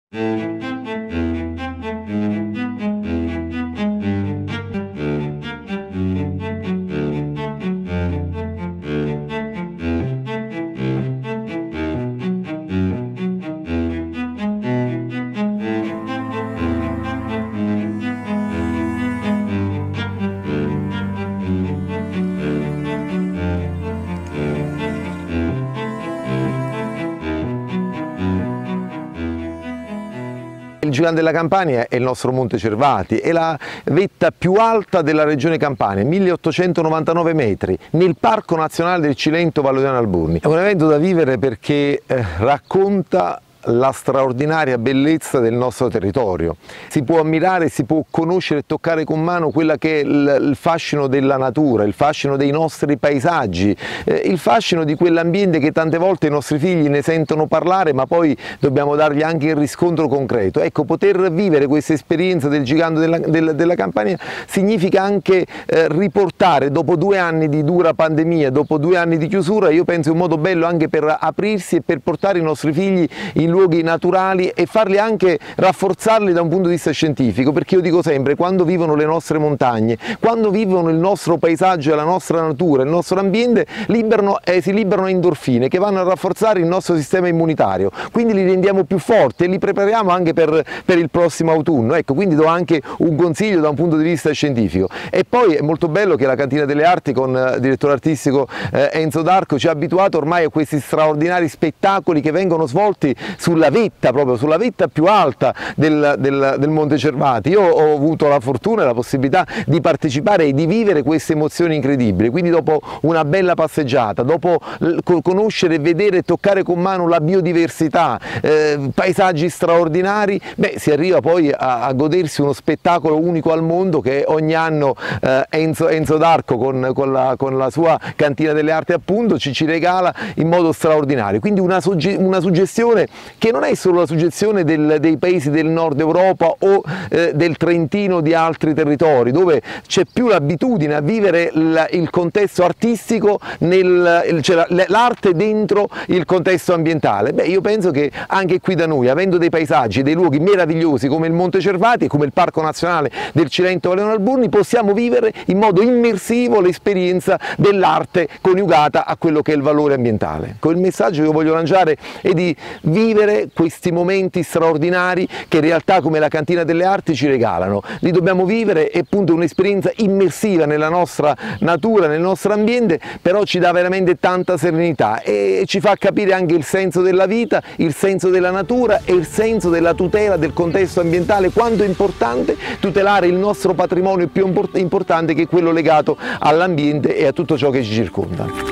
Il Gigante della Campania è il nostro Monte Cervati, è la vetta più alta della regione Campania, 1899 metri, nel Parco Nazionale del Cilento Vallodiano Alburni. È un evento da vivere perché racconta la straordinaria bellezza del nostro territorio. Si può ammirare, si può conoscere e toccare con mano quella che è il fascino della natura, il fascino dei nostri paesaggi, il fascino di quell'ambiente che tante volte i nostri figli ne sentono parlare, ma poi dobbiamo dargli anche il riscontro concreto. Ecco, poter vivere questa esperienza del Gigante della Campania significa anche riportare, dopo 2 anni di dura pandemia, dopo 2 anni di chiusura, io penso è un modo bello anche per aprirsi e per portare i nostri figli in luoghi naturali e farli anche rafforzarli da un punto di vista scientifico, perché io dico sempre, quando vivono le nostre montagne, quando vivono il nostro paesaggio e la nostra natura, il nostro ambiente, si liberano endorfine che vanno a rafforzare il nostro sistema immunitario, quindi li rendiamo più forti e li prepariamo anche per il prossimo autunno. Ecco, quindi do anche un consiglio da un punto di vista scientifico. E poi è molto bello che la Cantina delle Arti con il direttore artistico Enzo D'Arco ci ha abituato ormai a questi straordinari spettacoli che vengono svolti sulla vetta, proprio sulla vetta più alta del Monte Cervati. Io ho avuto la fortuna e la possibilità di partecipare e di vivere queste emozioni incredibili, quindi dopo una bella passeggiata, dopo conoscere, vedere e toccare con mano la biodiversità, paesaggi straordinari, si arriva poi a godersi uno spettacolo unico al mondo che ogni anno Enzo D'Arco con la sua Cantina delle Arti appunto ci regala in modo straordinario. Quindi una suggestione che non è solo la suggestione dei paesi del nord Europa o del Trentino, di altri territori, dove c'è più l'abitudine a vivere il contesto artistico, cioè l'arte dentro il contesto ambientale. Io penso che anche qui da noi, avendo dei paesaggi, dei luoghi meravigliosi come il Monte Cervati, come il Parco Nazionale del Cilento Vallodiano Alburni, possiamo vivere in modo immersivo l'esperienza dell'arte coniugata a quello che è il valore ambientale. Il messaggio che io voglio lanciare è di vivere questi momenti straordinari che in realtà come la Cantina delle Arti ci regalano. Li dobbiamo vivere, è appunto un'esperienza immersiva nella nostra natura, nel nostro ambiente, però ci dà veramente tanta serenità e ci fa capire anche il senso della vita, il senso della natura e il senso della tutela del contesto ambientale, quanto è importante tutelare il nostro patrimonio più importante, che è quello legato all'ambiente e a tutto ciò che ci circonda.